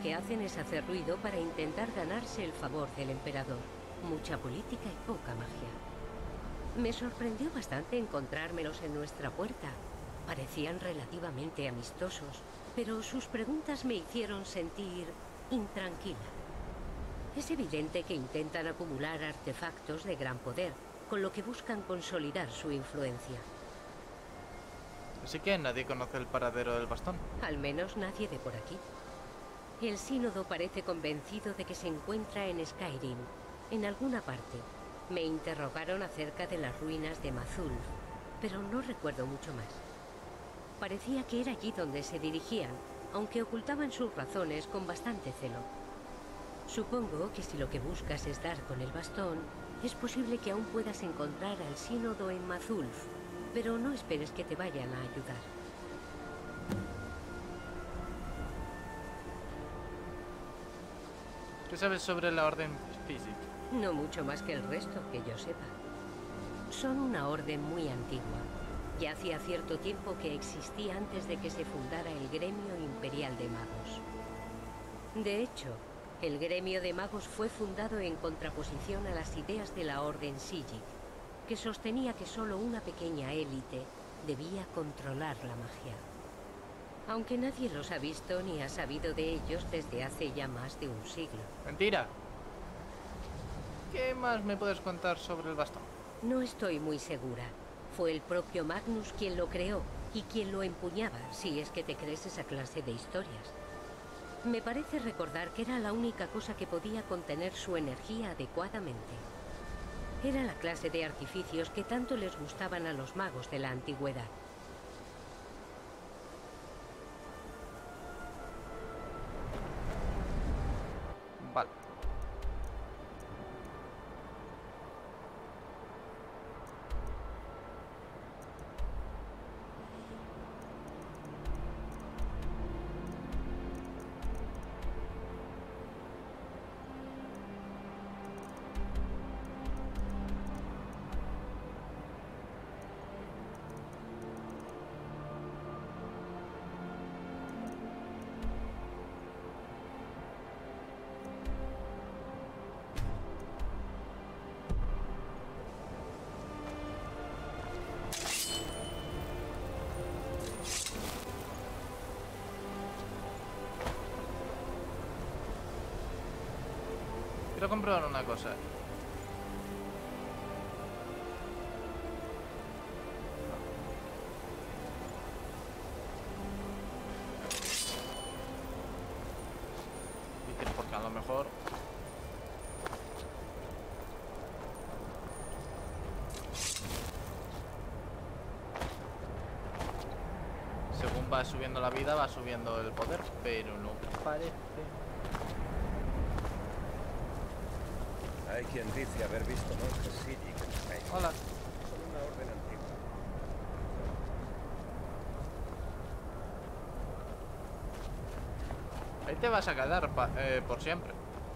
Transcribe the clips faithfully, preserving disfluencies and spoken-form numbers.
que hacen es hacer ruido para intentar ganarse el favor del emperador. Mucha política y poca magia. Me sorprendió bastante encontrármelos en nuestra puerta. Parecían relativamente amistosos, pero sus preguntas me hicieron sentir intranquila. Es evidente que intentan acumular artefactos de gran poder, con lo que buscan consolidar su influencia. Así que nadie conoce el paradero del bastón. Al menos nadie de por aquí. El sínodo parece convencido de que se encuentra en Skyrim, en alguna parte. Me interrogaron acerca de las ruinas de Mazulf, pero no recuerdo mucho más. Parecía que era allí donde se dirigían, aunque ocultaban sus razones con bastante celo. Supongo que si lo que buscas es dar con el bastón, es posible que aún puedas encontrar al sínodo en Mazulf, pero no esperes que te vayan a ayudar. ¿Qué sabes sobre la Orden Physic? No mucho más que el resto, que yo sepa. Son una orden muy antigua. Ya hacía cierto tiempo que existía antes de que se fundara el Gremio Imperial de Magos. De hecho, el Gremio de Magos fue fundado en contraposición a las ideas de la Orden Psijic, que sostenía que solo una pequeña élite debía controlar la magia. Aunque nadie los ha visto ni ha sabido de ellos desde hace ya más de un siglo. ¡Mentira! ¿Qué más me puedes contar sobre el bastón? No estoy muy segura. Fue el propio Magnus quien lo creó y quien lo empuñaba, si es que te crees esa clase de historias. Me parece recordar que era la única cosa que podía contener su energía adecuadamente. Era la clase de artificios que tanto les gustaban a los magos de la antigüedad. Vale. Quiero comprobar una cosa. Dicen porque a lo mejor... Según va subiendo la vida, va subiendo el poder, pero no parece... Hay quien dice haber visto monjes Psijic en Skyrim. Hola. Son una orden antigua. Ahí te vas a quedar pa eh, por siempre.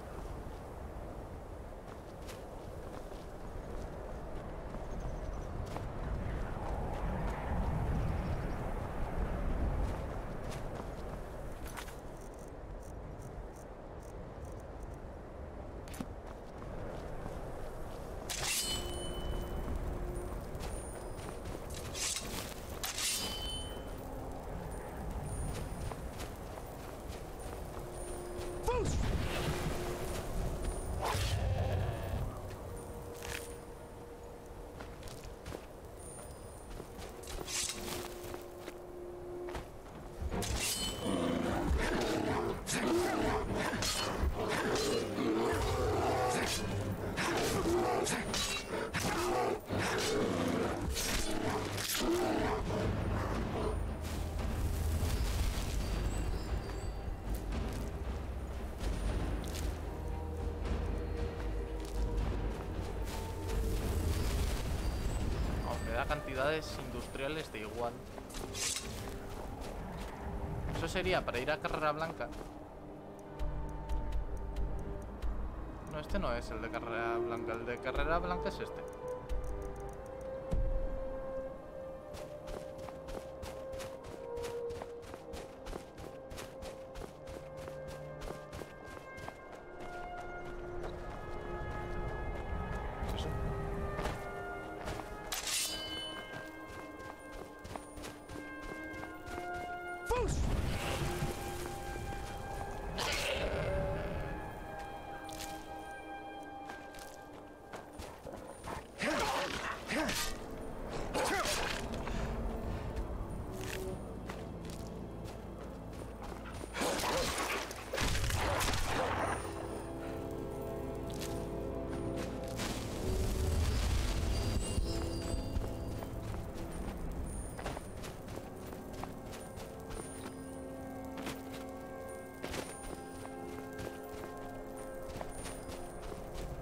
Cantidades industriales de igual. Eso sería para ir a Carrera Blanca. No, este no es el de Carrera Blanca. El de Carrera Blanca es este.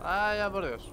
Vaya por Dios.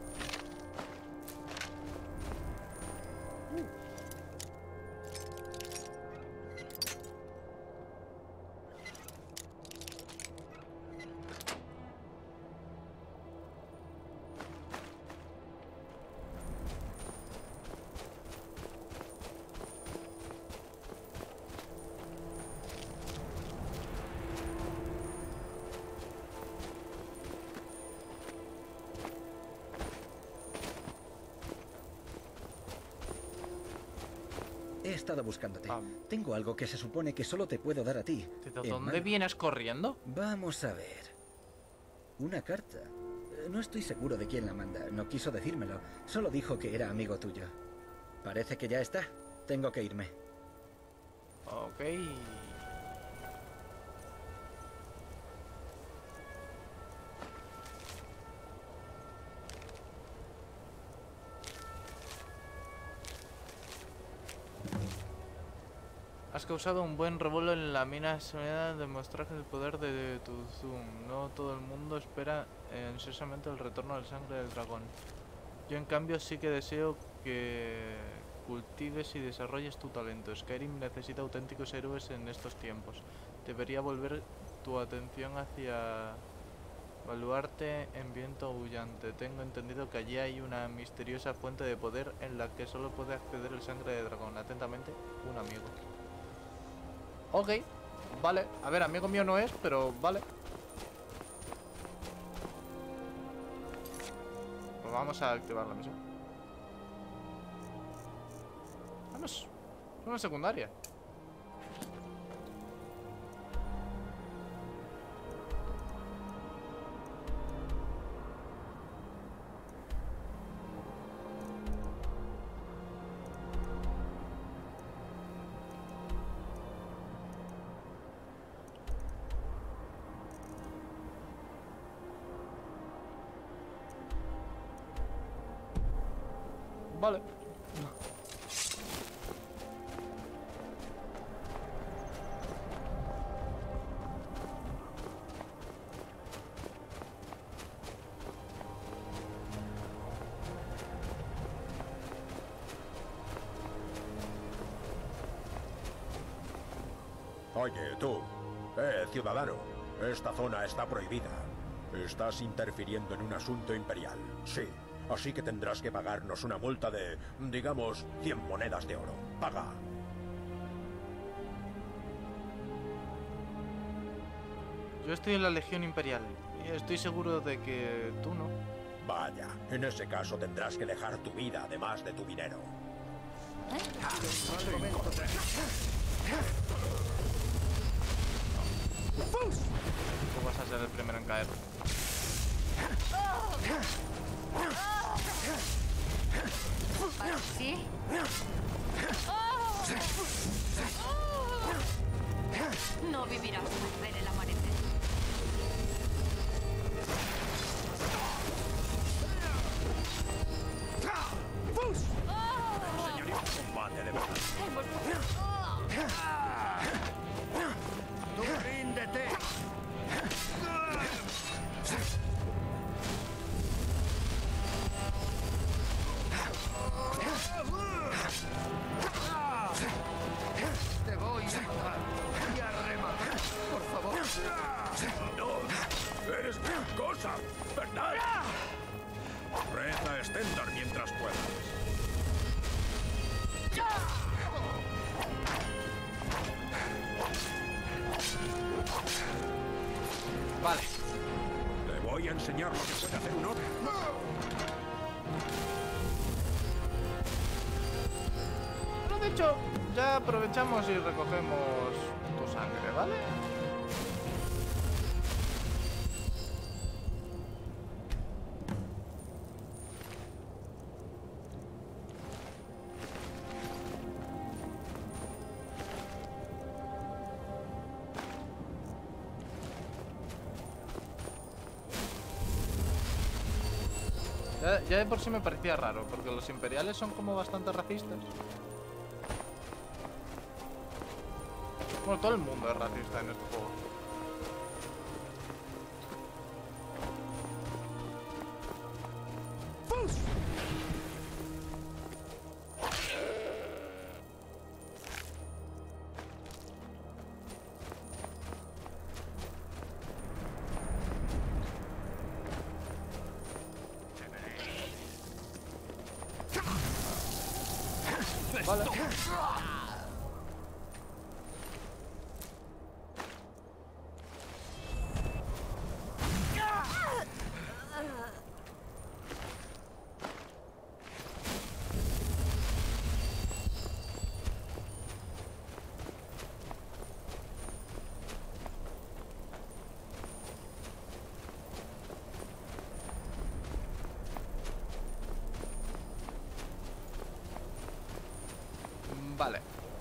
He estado buscándote. Ah. Tengo algo que se supone que solo te puedo dar a ti. ¿De En dónde mano. vienes corriendo? Vamos a ver. Una carta. Eh, No estoy seguro de quién la manda. No quiso decírmelo. Solo dijo que era amigo tuyo. Parece que ya está. Tengo que irme. Ok. Has causado un buen revuelo en la mina sonera, demostrar el poder de tu Zoom. No todo el mundo espera eh, ansiosamente el retorno del sangre del dragón. Yo en cambio sí que deseo que cultives y desarrolles tu talento. Skyrim necesita auténticos héroes en estos tiempos. Debería volver tu atención hacia Baluarte en Viento Aullante. Tengo entendido que allí hay una misteriosa fuente de poder en la que solo puede acceder el sangre de dragón. Atentamente, un amigo. Ok, vale. A ver, amigo mío no es, pero vale. Pues vamos a activar la misión. Vamos. Es una secundaria. Vale. Oye, tú. Eh, ciudadano. Esta zona está prohibida. Estás interfiriendo en un asunto imperial. Sí. Así que tendrás que pagarnos una multa de, digamos, cien monedas de oro. Paga. Yo estoy en la Legión Imperial y estoy seguro de que tú no. Vaya, en ese caso tendrás que dejar tu vida además de tu dinero. Tú vas a ser el primero en caer. ¿Sí? No vivirás al ver el amanecer. Señorita, combate de verdad. ¡Tú ríndete! Te voy a matar y a rematar, por favor. No, eres gran cosa, ¿verdad? Reza a Stendar mientras puedas. Vale. Te voy a enseñar lo que puede hacer un orc. Pero de hecho, ya aprovechamos y recogemos tu sangre, ¿vale? Ya, ya de por sí me parecía raro, porque los imperiales son como bastante racistas. Bueno, todo el mundo es racista en este juego. Vale. Vale.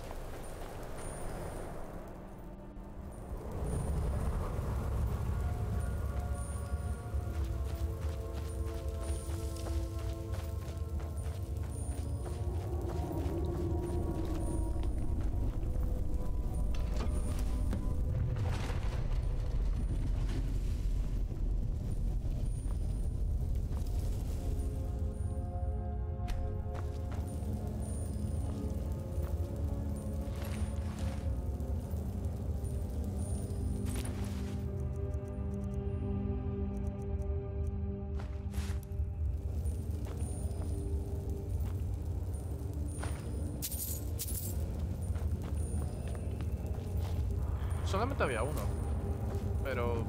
Solamente había uno. Pero...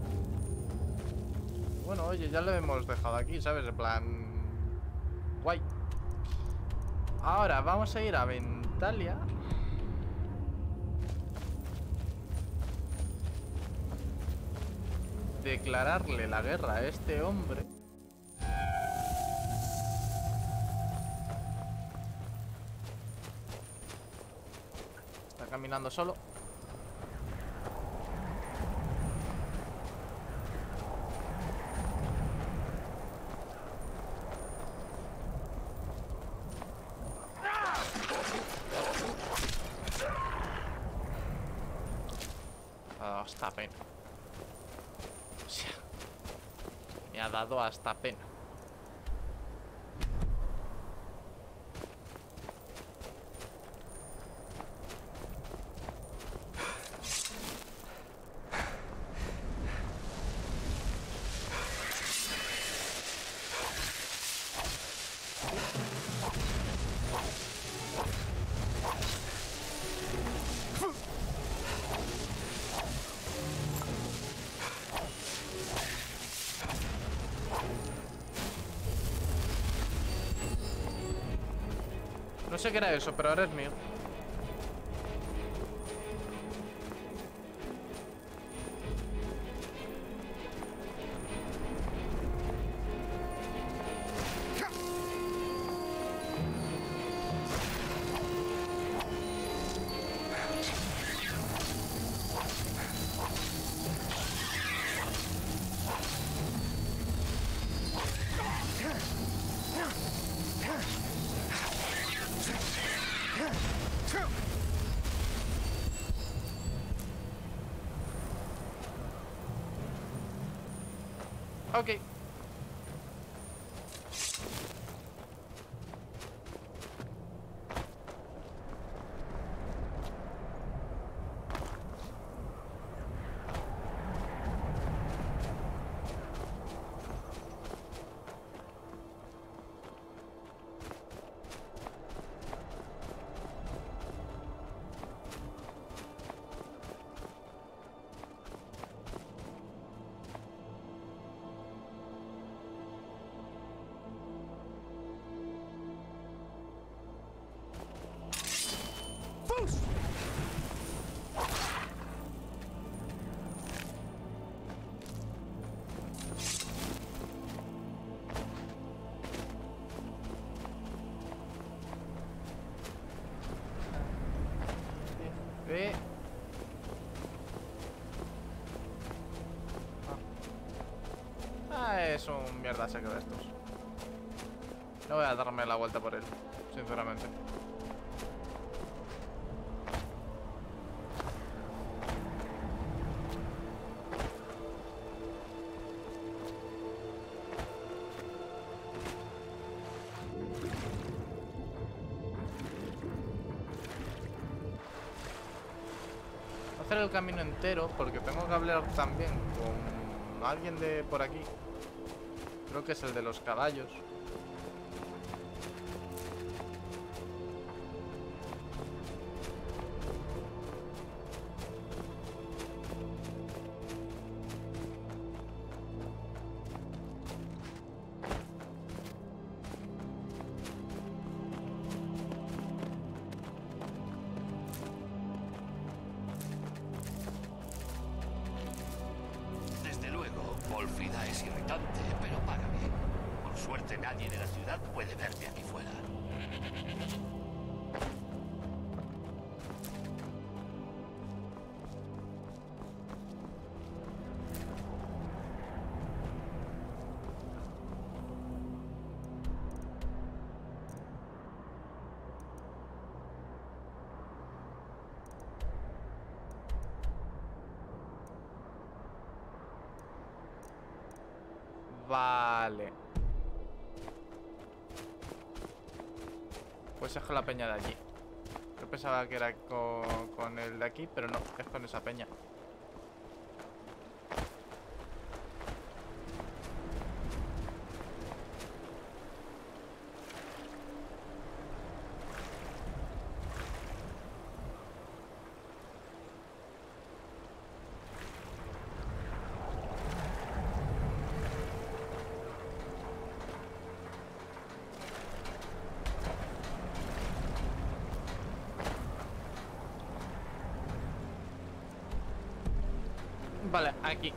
bueno, oye, ya lo hemos dejado aquí, ¿sabes? En plan... guay. Ahora vamos a ir a Ventalia. Declararle la guerra a este hombre. Está caminando solo. Hasta pena. O sea, me ha dado hasta pena. No sé qué era eso, pero ahora es mío. Ok. Ve. Ah. Ah, es un mierda seco de estos. No voy a darme la vuelta por él, sinceramente. Hacer el camino entero porque tengo que hablar también con alguien de por aquí. Creo que es el de los caballos. Úlfrida es irritante, pero págame. Por suerte nadie de la ciudad puede verme aquí fuera. Vale. Pues es con la peña de allí. Yo pensaba que era con, con el de aquí, pero no, es con esa peña. Vale, aquí.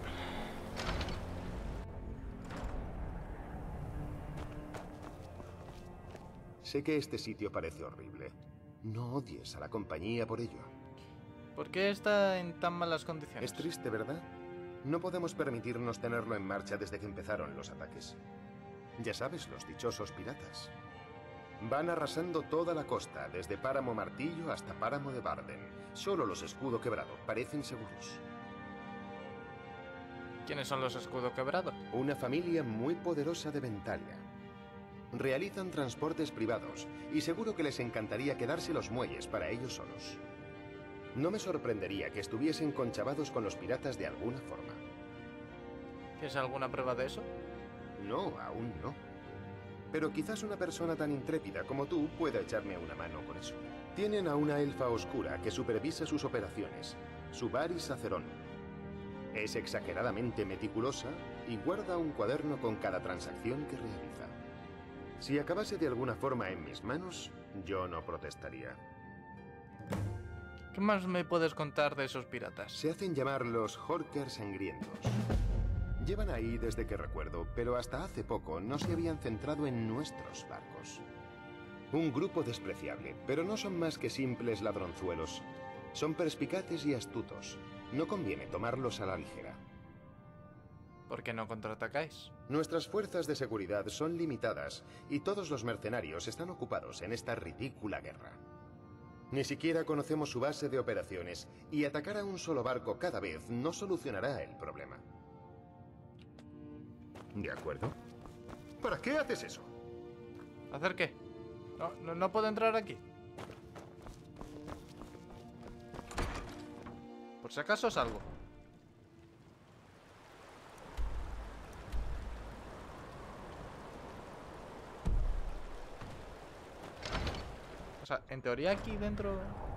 Sé que este sitio parece horrible. No odies a la compañía por ello. ¿Por qué está en tan malas condiciones? Es triste, ¿verdad? No podemos permitirnos tenerlo en marcha desde que empezaron los ataques. Ya sabes, los dichosos piratas. Van arrasando toda la costa, desde Páramo Martillo hasta Páramo de Barden. Solo los Escudo Quebrado parecen seguros. ¿Quiénes son los Escudo Quebrado? Una familia muy poderosa de Ventalia. Realizan transportes privados y seguro que les encantaría quedarse los muelles para ellos solos. No me sorprendería que estuviesen conchavados con los piratas de alguna forma. ¿Tienes alguna prueba de eso? No, aún no. Pero quizás una persona tan intrépida como tú pueda echarme una mano con eso. Tienen a una elfa oscura que supervisa sus operaciones, Subaris Acerón. Es exageradamente meticulosa y guarda un cuaderno con cada transacción que realiza. Si acabase de alguna forma en mis manos, yo no protestaría. ¿Qué más me puedes contar de esos piratas? Se hacen llamar los Horkers Sangrientos. Llevan ahí desde que recuerdo, pero hasta hace poco no se habían centrado en nuestros barcos. Un grupo despreciable, pero no son más que simples ladronzuelos. Son perspicaces y astutos. No conviene tomarlos a la ligera. ¿Por qué no contraatacáis? Nuestras fuerzas de seguridad son limitadas y todos los mercenarios están ocupados en esta ridícula guerra. Ni siquiera conocemos su base de operaciones y atacar a un solo barco cada vez no solucionará el problema. ¿De acuerdo? ¿Para qué haces eso? ¿Hacer qué? No, no, no puedo entrar aquí. Por si acaso salgo. O sea, en teoría aquí dentro